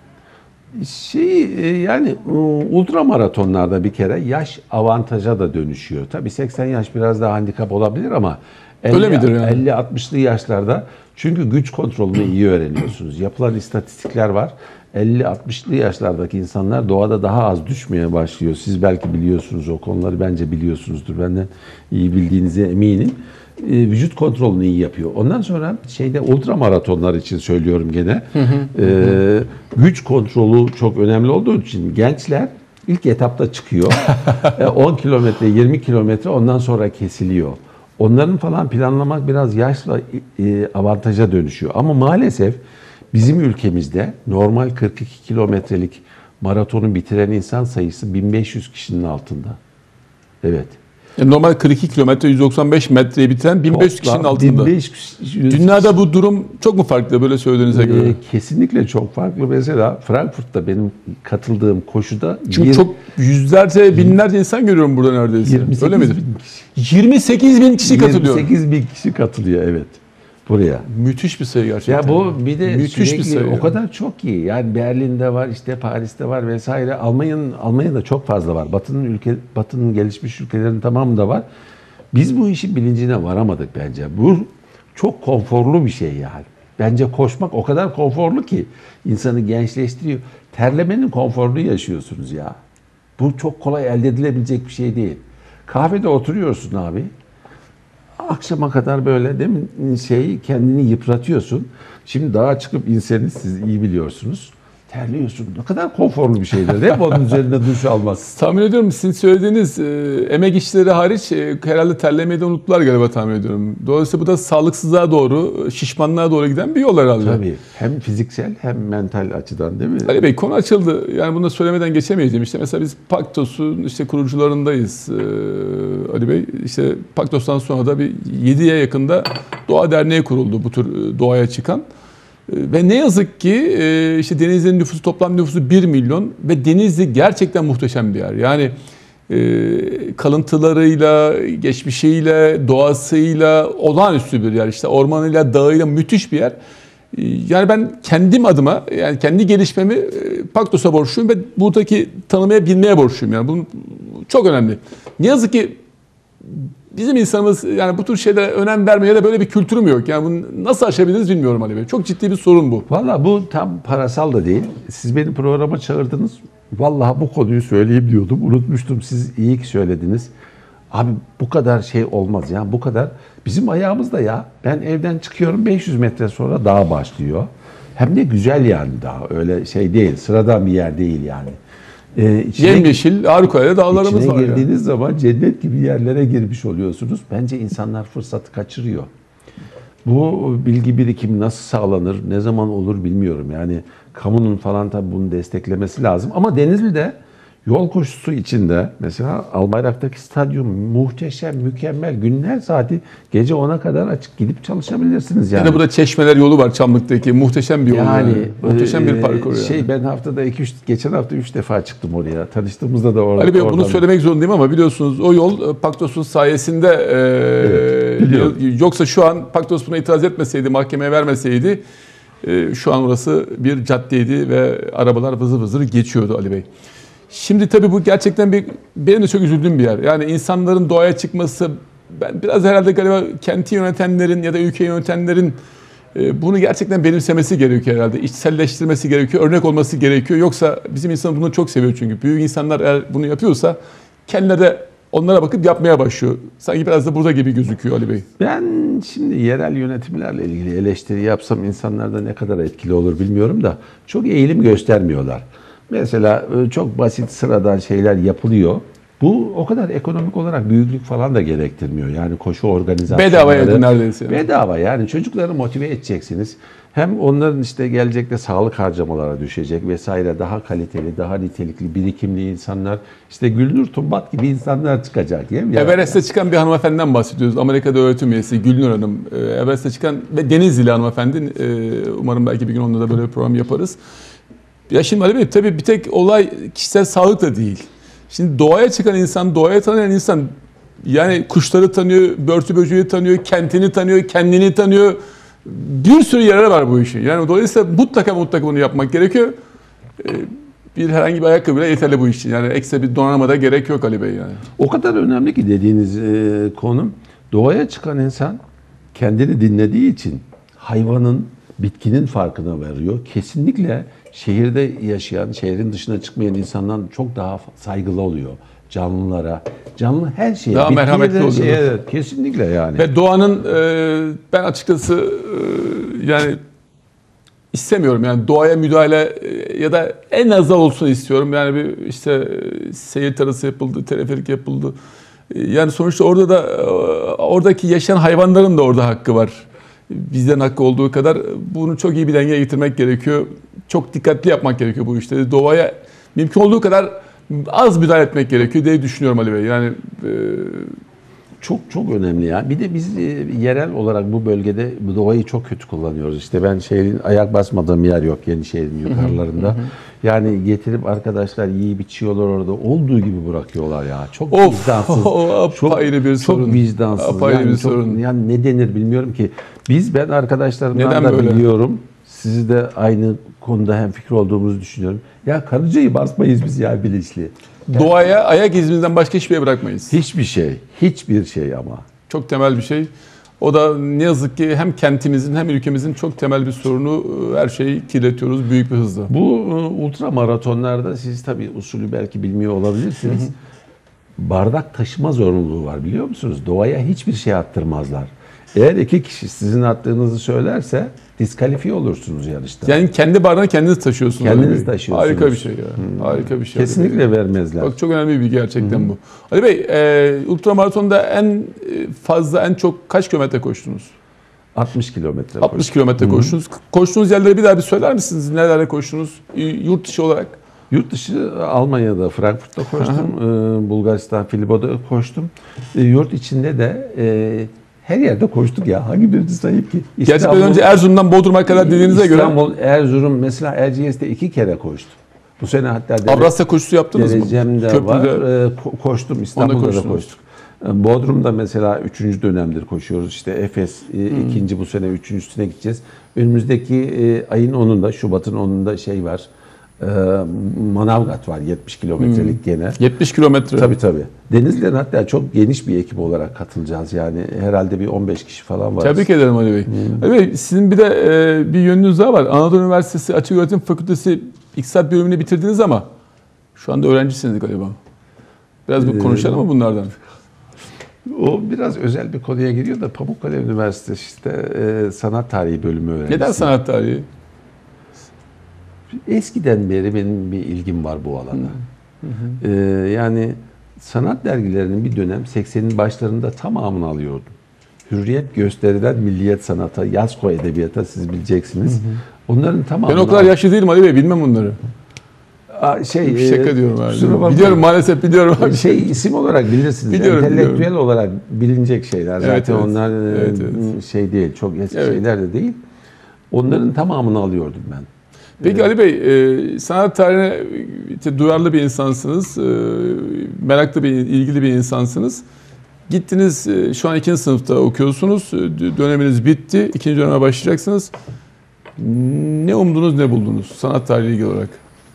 Yani ultra maratonlarda bir kere yaş avantaja da dönüşüyor. Tabii 80 yaş biraz daha handikap olabilir ama Öyle midir yani? 50-60'lı yaşlarda, çünkü güç kontrolünü iyi öğreniyorsunuz. Yapılan istatistikler var. 50-60'lı yaşlardaki insanlar doğada daha az düşmeye başlıyor. Siz belki biliyorsunuz o konuları, bence biliyorsunuzdur. Benden iyi bildiğinize eminim. Vücut kontrolünü iyi yapıyor. Ondan sonra ultra maratonlar için söylüyorum gene. Güç kontrolü çok önemli olduğu için gençler ilk etapta çıkıyor. 10 kilometre, 20 kilometre ondan sonra kesiliyor. Onların falan planlamak biraz yaşla avantaja dönüşüyor. Ama maalesef bizim ülkemizde normal 42 kilometrelik maratonu bitiren insan sayısı 1500 kişinin altında. Evet. Yani normal 42 kilometre 195 metreyi bitiren 1500 kişinin altında. 1500. Dünyada bu durum çok mu farklı böyle söylediğinize göre? Kesinlikle çok farklı. Mesela Frankfurt'ta benim katıldığım koşuda Çünkü çok yüzlerce, binlerce insan görüyorum burada neredeyse. 28 Öyle midir? bin kişi. 28 bin kişi katılıyor. 28 bin kişi katılıyor, evet. Buraya. Müthiş bir sayı gerçekten. Ya bu bir de müthiş bir sürekli sayı. o kadar çok ki. Yani Berlin'de var, işte Paris'te var vesaire. Almanya'da çok fazla var. Batı'nın gelişmiş ülkelerinin tamamında var. Biz bu işin bilincine varamadık bence. Bu çok konforlu bir şey yani. Bence koşmak o kadar konforlu ki insanı gençleştiriyor. Terlemenin konforunu yaşıyorsunuz ya. Bu çok kolay elde edilebilecek bir şey değil. Kahvede oturuyorsun abi. Akşama kadar böyle, değil mi, kendini yıpratıyorsun. Şimdi dağa çıkıp inseniz, siz iyi biliyorsunuz. Terliyorsun. Ne kadar konforlu bir şeydir değil mi? Onun üzerine duş almak. Tahmin ediyorum sizin söylediğiniz emek işleri hariç herhalde terlemeyi de unuttular galiba, tahmin ediyorum. Dolayısıyla bu da sağlıksızlığa doğru, şişmanlığa doğru giden bir yol herhalde. Tabii. Hem fiziksel hem mental açıdan, değil mi? Ali Bey, konu açıldı. Yani bunu da söylemeden geçemeyeceğim. İşte mesela biz Paktos'un kurucularındayız Ali Bey. İşte Paktos'tan sonra da bir 7'ye yakında Doğa Derneği kuruldu, bu tür doğaya çıkan. Ve ne yazık ki işte Denizli'nin nüfusu, toplam nüfusu 1 milyon ve Denizli gerçekten muhteşem bir yer. Yani kalıntılarıyla, geçmişiyle, doğasıyla olağanüstü bir yer. İşte ormanıyla, dağıyla müthiş bir yer. Yani ben kendim adıma, yani kendi gelişmemi Paktos'a borçluyum ve buradaki tanımaya, bilmeye borçluyum. Yani bu çok önemli. Ne yazık ki bizim insanımız yani bu tür şeylere önem vermeye de böyle bir kültürüm yok. Yani bunu nasıl aşabiliriz bilmiyorum Ali Bey. Çok ciddi bir sorun bu. Vallahi bu tam parasal da değil. Siz beni programa çağırdınız. Vallahi bu konuyu söyleyeyim diyordum. Unutmuştum. Siz iyi ki söylediniz. Abi bu kadar şey olmaz ya. Bu kadar bizim ayağımızda ya. Ben evden çıkıyorum, 500 metre sonra dağ başlıyor. Hem de güzel yani dağ. Öyle şey değil. Sıradan bir yer değil yani. Yemyeşil, harikulade dağlarımız var. İçine girdiğiniz zaman cennet gibi yerlere girmiş oluyorsunuz. Bence insanlar fırsatı kaçırıyor. Bu bilgi birikimi nasıl sağlanır, ne zaman olur bilmiyorum. Yani kamunun falan tabii bunu desteklemesi lazım. Ama Denizli'de yol koşusu içinde mesela Albayrak'taki stadyum muhteşem, mükemmel. Günler saati gece 10'a kadar açık, gidip çalışabilirsiniz yani. Bir de burada Çeşmeler yolu var Çamlık'taki. Muhteşem bir yol. Yani muhteşem bir parkur yani. Ben haftada geçen hafta 3 defa çıktım oraya. Tanıştığımızda da orada. Ali Bey, bunu söylemek zorundayım ama biliyorsunuz o yol Paktos'un sayesinde yoksa şu an Paktos buna itiraz etmeseydi, mahkemeye vermeseydi şu an orası bir caddeydi ve arabalar vızır vızır geçiyordu Ali Bey. Şimdi tabii bu gerçekten benim de çok üzüldüğüm bir yer. Yani insanların doğaya çıkması, ben biraz herhalde galiba kenti yönetenlerin ya da ülkeyi yönetenlerin bunu gerçekten benimsemesi gerekiyor herhalde. İçselleştirmesi gerekiyor, örnek olması gerekiyor. Yoksa bizim insanımız bunu çok seviyor çünkü. Büyük insanlar eğer bunu yapıyorsa kendileri de onlara bakıp yapmaya başlıyor. Sanki biraz da burada gibi gözüküyor Ali Bey. Ben şimdi yerel yönetimlerle ilgili eleştiri yapsam insanlarda ne kadar etkili olur bilmiyorum da çok eğilim göstermiyorlar. Mesela çok basit sıradan şeyler yapılıyor. Bu o kadar ekonomik olarak büyüklük falan da gerektirmiyor. Yani koşu organizasyonları. Bedavaya neredeyse. Bedava yani çocukları motive edeceksiniz. Hem onların işte gelecekte sağlık harcamalara düşecek vesaire, daha kaliteli, daha nitelikli, birikimli insanlar, işte Gülnur Tumbat gibi insanlar çıkacak değil mi? Everest'te çıkan bir hanımefendiden bahsediyoruz. Amerika'da öğretim üyesi Gülnur Hanım. Everest'te çıkan ve Denizli hanımefendi. Umarım belki bir gün onunla da böyle bir program yaparız. Ya şimdi Ali Bey, tabii bir tek olay kişisel sağlık da değil. Şimdi doğaya çıkan insan, doğaya tanıyan insan yani kuşları tanıyor, börtü böceği tanıyor, kentini tanıyor, kendini tanıyor. Bir sürü yararı var bu işin. Yani dolayısıyla mutlaka bunu yapmak gerekiyor. Bir herhangi bir ayakkabıyla yeterli bu iş için. Yani ekstra bir donanıma da gerek yok Ali Bey yani. O kadar önemli ki dediğiniz konu. Doğaya çıkan insan kendini dinlediği için hayvanın, bitkinin farkına varıyor. Kesinlikle şehirde yaşayan, şehrin dışına çıkmayan insandan çok daha saygılı oluyor. Canlılara, canlı her şeye. Daha merhametli oluyor. Kesinlikle yani. Ve doğanın ben açıkçası yani istemiyorum yani doğaya müdahale ya da en azal olsun istiyorum. Yani bir işte seyir terası yapıldı, teleferik yapıldı. Yani sonuçta orada da oradaki yaşayan hayvanların da orada hakkı var. Bizden hakkı olduğu kadar bunu çok iyi bir dengeye getirmek gerekiyor. Çok dikkatli yapmak gerekiyor bu işte. Doğaya mümkün olduğu kadar az müdahale etmek gerekiyor diye düşünüyorum Ali Bey. Yani çok önemli ya. Bir de biz yerel olarak bu bölgede bu doğayı çok kötü kullanıyoruz. İşte ben şehrin ayak basmadığım yer yok Yenişehir'in yukarılarında. Yani getirip arkadaşlar yiyip içiyorlar orada. Olduğu gibi bırakıyorlar ya. Çok vicdansız. Çok ayrı bir sorun. Çok vicdansız. Apayrı Yani bir sorun. Yani ne denir bilmiyorum ki. Ben arkadaşlarımdan Neden da böyle? biliyorum. Sizi de aynı konuda hemfikir olduğumuzu düşünüyorum. Ya karıncayı basmayız biz ya bilinçli. Doğaya ayak izimizden başka hiçbir şey bırakmayız. Hiçbir şey. Hiçbir şey ama. Çok temel bir şey. O da ne yazık ki hem kentimizin hem ülkemizin çok temel bir sorunu. Her şeyi kirletiyoruz büyük bir hızla. Bu ultra maratonlarda siz tabii usulü belki bilmiyor olabilirsiniz. Bardak taşıma zorunluluğu var biliyor musunuz? Doğaya hiçbir şey attırmazlar. Eğer iki kişi sizin attığınızı söylerse diskalifiye olursunuz yarışta. Yani kendi bardağını kendiniz taşıyorsunuz. Kendiniz taşıyorsunuz. Harika bir şey ya. Harika bir şey. Kesinlikle vermezler. Bak çok önemli bir bilgi gerçekten bu. Ali Bey, ultramaratonda en fazla en çok kaç kilometre koştunuz? 60 kilometre. 60 kilometre koştunuz. Koştuğunuz yerleri bir daha bir söyler misiniz? Nerelerde koştunuz? Yurt dışı olarak. Yurt dışı Almanya'da, Frankfurt'ta koştum. Bulgaristan, Filibo'da koştum. Yurt içinde de her yerde koştuk ya. Hangi birini sayayım ki? Gerçekten önce Erzurum'dan Bodrum'a kadar dediğinize göre. İstanbul, Erzurum, mesela Erciyes'te 2 kere koştum. Bu sene hatta Avrasya koşusu yaptınız mı? derecemde Köprüde. var. Koştum, İstanbul'da da koştuk. Bodrum'da mesela 3. dönemdir koşuyoruz. İşte Efes 2. bu sene 3.'süne gideceğiz. Önümüzdeki ayın 10'unda, Şubat'ın 10'unda şey var. Manavgat var 70 kilometrelik gene. 70 kilometre. Tabii. Denizli'den hatta çok geniş bir ekip olarak katılacağız. Yani herhalde bir 15 kişi falan var. Tebrik ederim Ali Bey. Ali Bey, sizin bir de bir yönünüz daha var. Anadolu Üniversitesi Açık Öğretim Fakültesi İktisat bölümünü bitirdiniz ama şu anda öğrencisiniz galiba. Biraz bir konuşalım mı bunlardan? O biraz özel bir konuya giriyor da Pamukkale Üniversitesi işte sanat tarihi bölümü öğrencisiyim. Neden sanat tarihi? Eskiden beri benim bir ilgim var bu alana. Yani sanat dergilerinin bir dönem 80'in başlarında tamamını alıyordum. Hürriyet gösteriden Milliyet Sanat'a, Yasko Edebiyat'a siz bileceksiniz. Onların tamamını... Ben o kadar yaşlı değilim Ali Bey, bilmem bunları. Şaka diyorum abi. Biliyorum, maalesef biliyorum abi. İsim olarak bilirsiniz. Biliyorum, entelektüel olarak bilinecek şeyler. Zaten onlar şey değil, çok eski şeyler de değil. Onların tamamını alıyordum ben. Peki Ali Bey, sanat tarihine duyarlı bir insansınız, meraklı ilgili bir insansınız. Gittiniz, şu an 2. sınıfta okuyorsunuz, döneminiz bitti, 2. döneme başlayacaksınız. Ne umdunuz, ne buldunuz sanat tarihi ilgili olarak?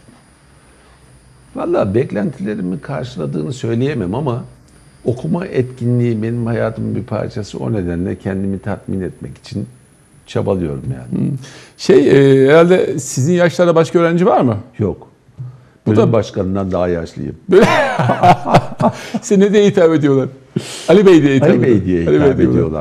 Vallahi beklentilerimi karşıladığını söyleyemem ama okuma etkinliği benim hayatımın bir parçası. O nedenle kendimi tatmin etmek için çabalıyorum yani. Herhalde sizin yaşlarda başka öğrenci var mı? Yok. Bölüm başkanından daha yaşlıyım. Size ne diye hitap ediyorlar? Ali Bey diye hitap ediyorlar.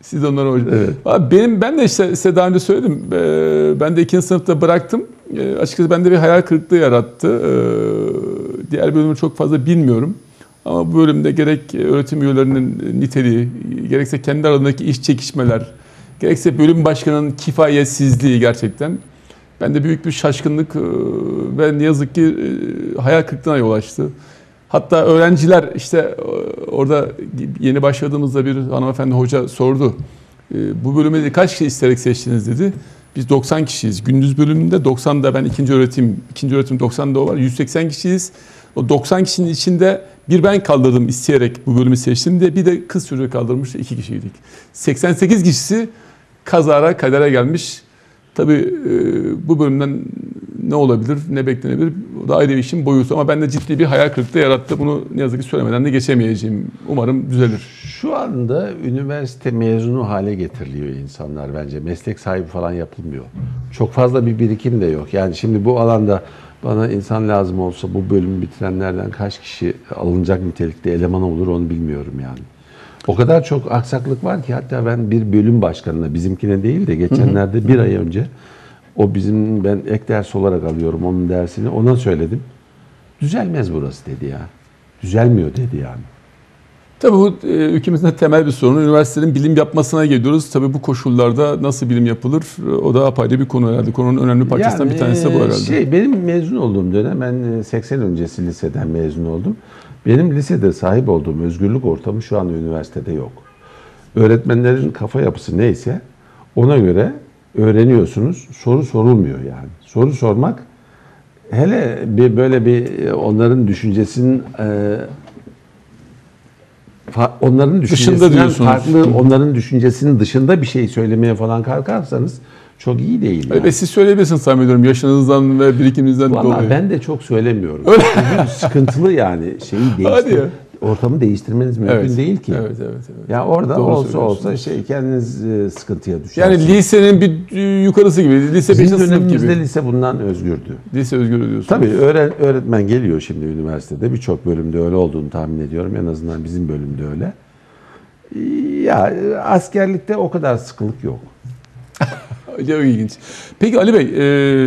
Siz de onlara hocam. Evet. Abi ben de işte size daha önce söyledim. Ben de 2. sınıfta bıraktım. Açıkçası bende bir hayal kırıklığı yarattı. Diğer bölümü çok fazla bilmiyorum. Ama bu bölümde gerek öğretim üyelerinin niteliği, gerekse kendi aralarındaki iş çekişmeler, gerekse bölüm başkanının kifayetsizliği gerçekten bende büyük bir şaşkınlık ve ne yazık ki hayal kırıklığına yol açtı. Hatta öğrenciler işte orada yeni başladığımızda bir hanımefendi hoca sordu. Bu bölümü kaç kişi isteyerek seçtiniz dedi. Biz 90 kişiyiz. Gündüz bölümünde 90'da ben ikinci öğretim 90'da o var. 180 kişiyiz. O 90 kişinin içinde bir ben kaldırdım isteyerek bu bölümü seçtim diye bir de kız çocuğu kaldırmıştı. 2 kişiydik. 88 kişisi kazara kadere gelmiş. Tabii bu bölümden ne olabilir, ne beklenebilir? O da ayrı bir işin boyutu ama bende ciddi bir hayal kırıklığı yarattı. Bunu ne yazık ki söylemeden de geçemeyeceğim. Umarım düzelir. Şu anda üniversite mezunu hale getiriliyor insanlar bence. Meslek sahibi falan yapılmıyor. Çok fazla bir birikim de yok. Yani şimdi bu alanda bana insan lazım olsa bu bölümü bitirenlerden kaç kişi alınacak nitelikte eleman olur onu bilmiyorum yani. O kadar çok aksaklık var ki hatta ben bir bölüm başkanına, bizimkine değil de geçenlerde bir ay önce ben ek ders olarak alıyorum onun dersini, ona söyledim. Düzelmez burası dedi ya. Düzelmiyor dedi yani. Tabii bu ülkemizin temel bir sorunu. Üniversitelerin bilim yapmasına geliyoruz. Tabii bu koşullarda nasıl bilim yapılır? O da apayrı bir konu herhalde. Konunun önemli parçasından bir tanesi de bu herhalde. Benim mezun olduğum dönem, ben 80 öncesi liseden mezun oldum. Benim lisede sahip olduğum özgürlük ortamı şu anda üniversitede yok. Öğretmenlerin kafa yapısı neyse ona göre öğreniyorsunuz. Soru sorulmuyor yani. Soru sormak, hele böyle bir onların düşüncesinin düşüncesinden farklı, onların düşüncesinin dışında bir şey söylemeye falan kalkarsanız çok iyi değil. Yani. Ve siz söyleyebilirsiniz tahmin ediyorum yaşınızdan ve birikiminizden dolayı. Vallahi ben de çok söylemiyorum. Sıkıntılı yani ortamı değiştirmeniz mümkün değil ki. Evet. Ya orada Doğru olsa kendiniz sıkıntıya düşersiniz. Yani lisenin bir yukarısı gibi. Lise 5. Bizim sınıf gibi. dönemimizde lise bundan özgürdü. Lise özgür diyorsunuz. Tabii öğretmen geliyor şimdi üniversitede. Birçok bölümde öyle olduğunu tahmin ediyorum. En azından bizim bölümde öyle. Ya askerlikte o kadar sıkılık yok. Çok ilginç. Peki Ali Bey,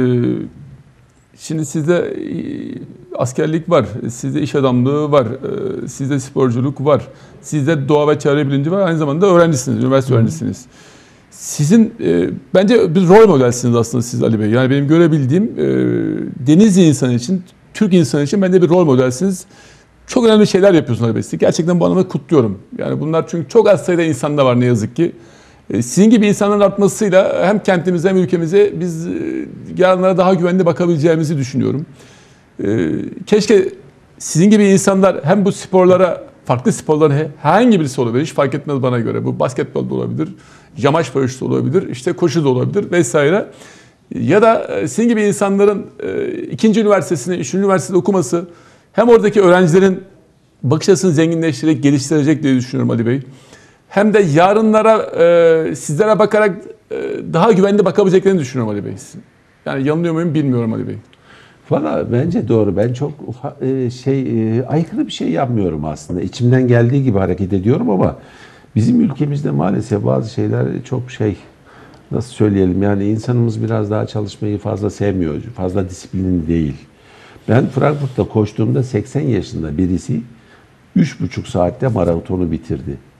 şimdi sizde askerlik var, sizde iş adamlığı var, sizde sporculuk var, sizde doğa ve çevre bilinci var, aynı zamanda öğrencisiniz, üniversite öğrencisiniz. Sizin bence bir rol modelsiniz aslında siz Ali Bey. Yani benim görebildiğim Denizli insanı için, Türk insanı için bence bir rol modelsiniz. Çok önemli şeyler yapıyorsunuz Ali Bey. Sizi gerçekten bu anlamda kutluyorum. Yani bunlar çünkü çok az sayıda insanda var ne yazık ki. Sizin gibi insanların artmasıyla hem kentimize hem ülkemize biz yarınlara daha güvenli bakabileceğimizi düşünüyorum. Keşke sizin gibi insanlar hem bu sporlara, farklı sporların herhangi birisi olabilir, hiç fark etmez bana göre. Bu basketbol da olabilir, yamaç paraşütü de olabilir, işte koşu da olabilir vesaire. Ya da sizin gibi insanların 2. üniversitesini, 3. üniversitede okuması hem oradaki öğrencilerin bakış açısını zenginleştirecek, geliştirecek diye düşünüyorum Ali Bey. Hem de yarınlara sizlere bakarak daha güvenli bakabileceklerini düşünüyorum Ali Bey. Yani yanılıyor muyum bilmiyorum Ali Bey. Valla bence doğru. Ben çok aykırı bir şey yapmıyorum aslında. İçimden geldiği gibi hareket ediyorum ama bizim ülkemizde maalesef bazı şeyler çok nasıl söyleyelim, yani insanımız biraz daha çalışmayı fazla sevmiyor. Fazla disiplinli değil. Ben Frankfurt'ta koştuğumda 80 yaşında birisi 3,5 saatte maratonu bitirdi.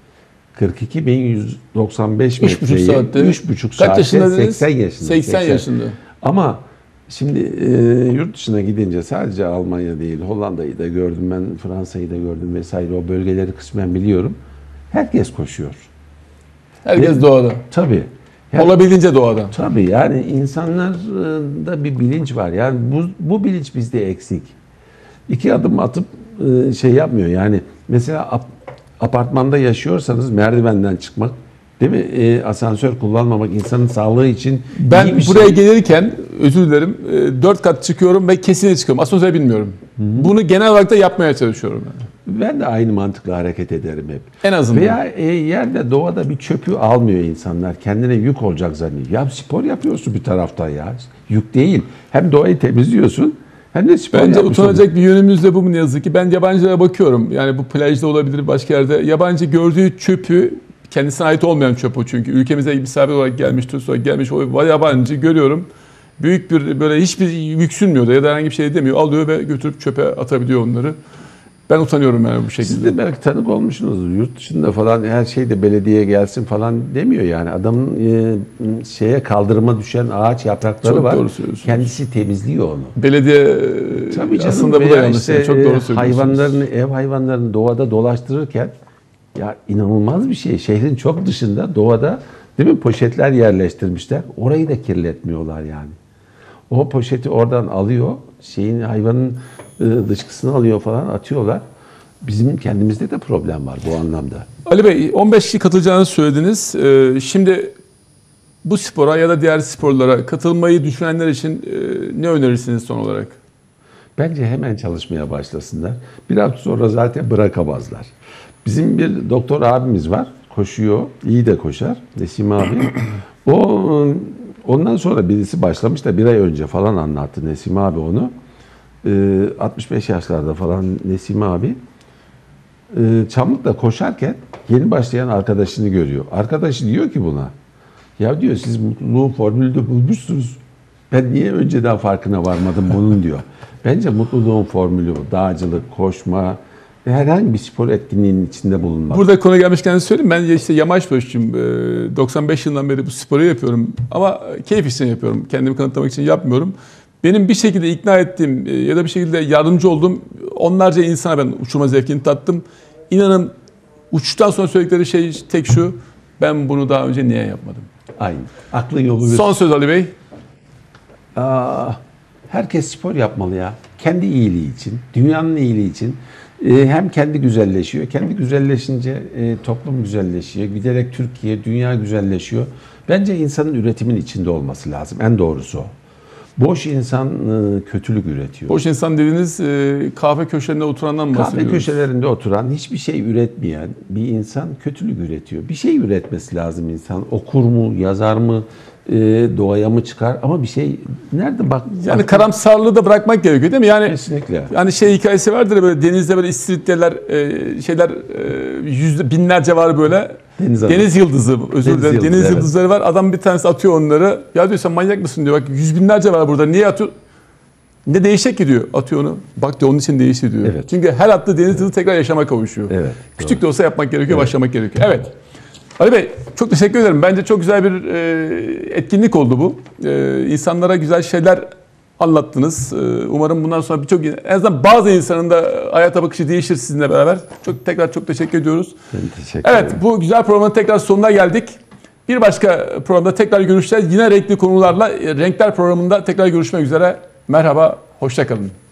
42.195 metreyi 3,5 saatte 80 yaşında. 80 yaşında. Ama şimdi yurt dışına gidince sadece Almanya değil, Hollanda'yı da gördüm ben, Fransa'yı da gördüm vesaire, o bölgeleri kısmen biliyorum. Herkes koşuyor. Herkes doğada. Tabii. Yani, olabildiğince doğada. Tabii yani insanlarda bir bilinç var. Yani bu bilinç bizde eksik. 2 adım atıp yapmıyor. Yani mesela apartmanda yaşıyorsanız merdivenden çıkmak, değil mi? Asansör kullanmamak insanın sağlığı için ben iyi bir buraya gelirken özür dilerim 4 kat çıkıyorum ve kesinlikle çıkıyorum. Asansöre binmiyorum. Bunu genel olarak da yapmaya çalışıyorum. Ben de aynı mantıkla hareket ederim hep. En azından. Veya yerde, doğada bir çöpü almıyor insanlar. Kendine yük olacak zannediyor. Ya spor yapıyorsun bir taraftan ya. Yük değil. Hem doğayı temizliyorsun hem de spor bence utanacak bir yönümüz de bu mu ne yazık ki. Ben yabancılara bakıyorum. Yani bu plajda olabilir, başka yerde. Yabancı gördüğü çöpü kendisine ait olmayan çöp o çünkü. Ülkemize misafir olarak gelmiş, turist olarak gelmiş o yabancı görüyorum. Büyük bir böyle hiçbir yüksünmüyor da ya da herhangi bir şey demiyor. Alıyor ve götürüp çöpe atabiliyor onları. Ben utanıyorum yani bu şekilde. Siz de belki tanık olmuşsunuz. Yurt dışında falan her şey de belediyeye gelsin falan demiyor yani. Adamın şeye kaldırıma düşen ağaç yaprakları Çok var. doğru söylüyorsunuz. Kendisi temizliyor onu. Belediye Tabii canım, aslında bu da veya yanlış. işte, Yani çok doğru söylüyorsunuz. hayvanlarını, ev hayvanlarını doğada dolaştırırken ya inanılmaz bir şey. Şehrin çok dışında doğada değil mi poşetler yerleştirmişler. Orayı da kirletmiyorlar yani. O poşeti oradan alıyor. Hayvanın dışkısını alıyor falan atıyorlar. Bizim kendimizde de problem var bu anlamda. Ali Bey 15 kişi katılacağınızı söylediniz. Şimdi bu spora ya da diğer sporlara katılmayı düşünenler için ne önerirsiniz son olarak? Bence hemen çalışmaya başlasınlar. Bir hafta sonra zaten bırakamazlar. Bizim bir doktor abimiz var. Koşuyor. İyi de koşar. Nesim abi. Ondan sonra birisi başlamış da bir ay önce falan anlattı Nesim abi onu. 65 yaşlarda falan Nesim abi. Çamlık'ta koşarken yeni başlayan arkadaşını görüyor. Arkadaşı diyor ki buna, ya diyor siz mutluluğun formülünü de bulmuşsunuz. Ben niye önceden farkına varmadım bunun diyor. Bence mutluluğun formülü bu. Dağcılık, koşma ve herhangi bir spor etkinliğinin içinde bulunmak. Burada konu gelmişken söyleyeyim. Ben işte yamaç dövüşçüyüm. 95 yılından beri bu sporu yapıyorum. Ama keyif için yapıyorum. Kendimi kanıtlamak için yapmıyorum. Benim bir şekilde ikna ettiğim ya da bir şekilde yardımcı olduğum onlarca insana ben uçurma zevkini tattım. İnanın uçuştan sonra söyledikleri şey tek şu. Ben bunu daha önce niye yapmadım? Aynı. Aklın yolu bir. Son söz Ali Bey. Herkes spor yapmalı ya. Kendi iyiliği için, dünyanın iyiliği için. Hem kendi güzelleşiyor. Kendi güzelleşince toplum güzelleşiyor. Giderek Türkiye, dünya güzelleşiyor. Bence insanın üretimin içinde olması lazım. En doğrusu o. Boş insan kötülük üretiyor. Boş insan dediğiniz kahve köşelerinde oturandan mı bahsediyoruz? Kahve köşelerinde oturan, hiçbir şey üretmeyen bir insan kötülük üretiyor. Bir şey üretmesi lazım insan. Okur mu, yazar mı, doğaya mı çıkar? Ama bir şey nerede bak? Yani karamsarlığı da bırakmak gerekiyor değil mi? Yani Kesinlikle. yani şey hikayesi vardır ya böyle denizde böyle istiridyeler binlerce var böyle. Deniz yıldızı, özür dilerim. Deniz evet. Yıldızları var. Adam bir tanesi atıyor onları. Ya diyor sen manyak mısın diyor. Bak yüz binlerce var burada. Niye atıyor? Ne değişecek ki diyor. Atıyor onu. Bak diyor onun için değişti diyor. Evet. Çünkü her attığı deniz yıldızı tekrar yaşama kavuşuyor. Evet. Küçük de olsa yapmak gerekiyor, Evet. başlamak gerekiyor. Evet. Ali Bey çok teşekkür ederim. Bence çok güzel bir etkinlik oldu bu. İnsanlara güzel şeyler anlattınız. Umarım bundan sonra birçok en azından bazı insanın da hayata bakışı değişir sizinle beraber. Tekrar çok teşekkür ediyoruz. Ben teşekkür Evet ederim. bu güzel programın tekrar sonuna geldik. Bir başka programda tekrar görüşeceğiz. Yine renkli konularla Renkler programında tekrar görüşmek üzere. Merhaba, hoşça kalın.